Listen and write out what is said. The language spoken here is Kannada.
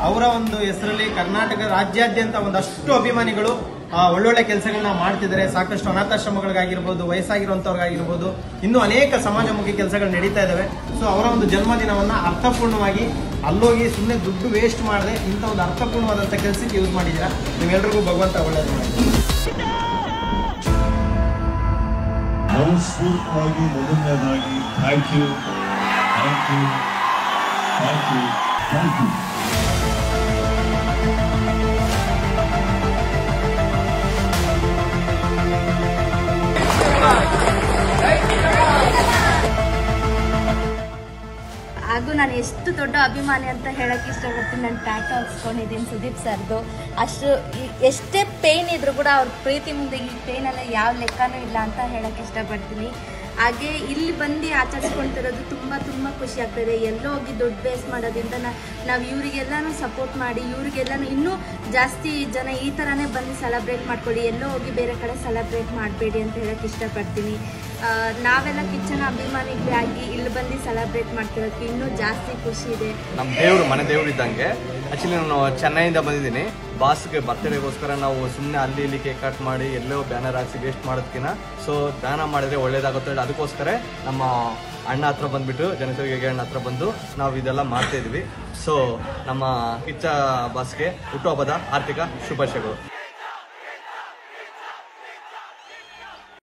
ಅವರ ಒಂದು ಹೆಸರಲ್ಲಿ ಕರ್ನಾಟಕ ರಾಜ್ಯಾದ್ಯಂತ ಒಂದಷ್ಟು ಅಭಿಮಾನಿಗಳು ಒಳ್ಳೊಳ್ಳೆ ಕೆಲಸಗಳನ್ನ ಮಾಡ್ತಿದ್ದಾರೆ. ಸಾಕಷ್ಟು ಅನಾಥಾಶ್ರಮಗಳಿಗಾಗಿರ್ಬೋದು, ವಯಸ್ಸಾಗಿರುವಂತವ್ರಿಗಾಗಿರ್ಬೋದು, ಇನ್ನೂ ಅನೇಕ ಸಮಾಜಮುಖಿ ಕೆಲಸಗಳು ನಡೀತಾ ಇದಾವೆ. ಸೊ ಅವರ ಒಂದು ಜನ್ಮದಿನವನ್ನ ಅರ್ಥಪೂರ್ಣವಾಗಿ ಅಲ್ಲೋಗಿ ಸುಮ್ಮನೆ ದುಡ್ಡು ವೇಸ್ಟ್ ಮಾಡದೆ ಇಂಥ ಒಂದು ಅರ್ಥಪೂರ್ಣವಾದಂಥ ಕೆಲಸಕ್ಕೆ ಯೂಸ್ ಮಾಡಿದ್ದೀರಾ. ನೀವೆಲ್ರಿಗೂ ಭಗವಂತ ಒಳ್ಳೇದು ಮಾಡಿ. ಮನಸ್ಫೂರ್ತಿಯಾಗಿ ಮೊದಲನೇದಾಗಿ ಥ್ಯಾಂಕ್ ಯು. ಹಾಗೂ ನಾನು ಎಷ್ಟು ದೊಡ್ಡ ಅಭಿಮಾನಿ ಅಂತ ಹೇಳಕ್ಕೆ ಇಷ್ಟಪಡ್ತೀನಿ. ನಾನು ಟ್ಯಾಟೂ ಹಾಕ್ಸ್ಕೊಂಡಿದ್ದೀನಿ ಸುದೀಪ್ ಸರ್ದು. ಅಷ್ಟು ಎಷ್ಟೇ ಪೇಯ್ನ್ ಇದ್ರೂ ಕೂಡ ಅವ್ರ ಪ್ರೀತಿ ಮುಂದೆ ಈ ಪೇಯ್ನೆಲ್ಲ ಯಾವ ಲೆಕ್ಕನೂ ಇಲ್ಲ ಅಂತ ಹೇಳಕ್ಕೆ ಇಷ್ಟಪಡ್ತೀನಿ. ಹಾಗೆ ಇಲ್ಲಿ ಬಂದು ಆಚರಿಸ್ಕೊಳ್ತಿರೋದು ತುಂಬ ತುಂಬ ಖುಷಿ ಆಗ್ತದೆ. ಎಲ್ಲೋ ಹೋಗಿ ದುಡ್ಡು ವೇಸ್ಟ್ ಮಾಡೋದ್ರಿಂದ ನಾವು ಇವರಿಗೆಲ್ಲನೂ ಸಪೋರ್ಟ್ ಮಾಡಿ ಇವರಿಗೆಲ್ಲನೂ ಇನ್ನೂ ಜಾಸ್ತಿ ಜನ ಈ ಥರನೇ ಬಂದು ಸೆಲೆಬ್ರೇಟ್ ಮಾಡ್ಕೊಳ್ಳಿ, ಎಲ್ಲೋ ಹೋಗಿ ಬೇರೆ ಕಡೆ ಸೆಲೆಬ್ರೇಟ್ ಮಾಡಬೇಡಿ ಅಂತ ಹೇಳಕ್ಕೆ ಇಷ್ಟಪಡ್ತೀನಿ. ನಾವೆಲ್ಲ ಕಿಚ್ಚನ ಅಭಿಮಾನಿಗಳಾಗಿ ಇಲ್ಲಿ ಬಂದು ಸೆಲೆಬ್ರೇಟ್ ಮಾಡ್ತಿರೋದಕ್ಕೆ ಇನ್ನೂ ಜಾಸ್ತಿ ಖುಷಿ ಇದೆ. ನಮ್ಮ ದೇವರು ಮನೆ ದೇವ್ರು ಇದ್ದಂಗೆ. ಆ್ಯಕ್ಚುಲಿ ನಾನು ಚೆನ್ನೈಯಿಂದ ಬಂದಿದ್ದೀನಿ. ಬಾಸ್ಗೆ ಬರ್ತ್ಡೇಗೋಸ್ಕರ ನಾವು ಸುಮ್ಮನೆ ಅಲ್ಲಿ ಇಲ್ಲಿ ಕೇಕ್ ಕಟ್ ಮಾಡಿ ಎಲ್ಲೋ ಬ್ಯಾನರ್ ಹಾಕ್ಸಿ ವೇಸ್ಟ್ ಮಾಡೋದಕ್ಕಿಂತ ಸೊ ದಾನ ಮಾಡಿದ್ರೆ ಒಳ್ಳೇದಾಗುತ್ತೆ. ಅದಕ್ಕೋಸ್ಕರ ನಮ್ಮ ಅಣ್ಣ ಹತ್ರ ಬಂದುಬಿಟ್ಟು ಜನಸೇವೆಗೆ ಅಣ್ಣ ಹತ್ರ ಬಂದು ನಾವು ಇದೆಲ್ಲ ಮಾಡ್ತಾಯಿದ್ವಿ. ಸೊ ನಮ್ಮ ಕಿಚ್ಚ ಬಾಸ್ಗೆ ಹುಟ್ಟುಹಬ್ಬದ ಆರ್ಥಿಕ ಶುಭಾಶಯಗಳು.